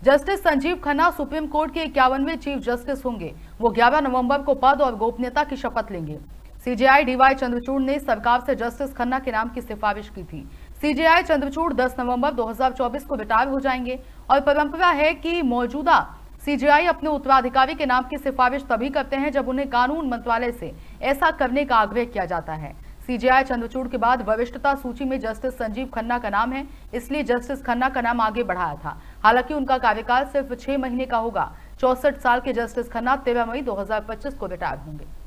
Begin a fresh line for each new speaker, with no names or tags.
Justice Sanjiv Khanna supreme court के 51वें chief justice होंगे। वो 11 नवंबर को पद और गोपनीयता की शपथ लेंगे। सीजेआई डीवाई चंद्रचूड़ ने सरकार से जस्टिस खन्ना के नाम की सिफारिश की थी। सीजेआई चंद्रचूड़ 10 नवंबर 2024 को रिटायर हो जाएंगे और परंपरा है कि मौजूदा सीजेआई अपने उत्तराधिकारी के नाम की सिफारिश तभी करते हैं जब उन्हें कानून मंत्रालय से ऐसा करने का आग्रह किया जाता है। सीजेआई चंद्रचूड़ के बाद वरिष्ठता सूची में जस्टिस संजीव खन्ना का नाम है, इसलिए जस्टिस खन्ना का नाम आगे बढ़ाया था। हालांकि उनका कार्यकाल सिर्फ 6 महीने का होगा। 64 साल के जस्टिस खन्ना 13 मई 2025 को रिटायर होंगे।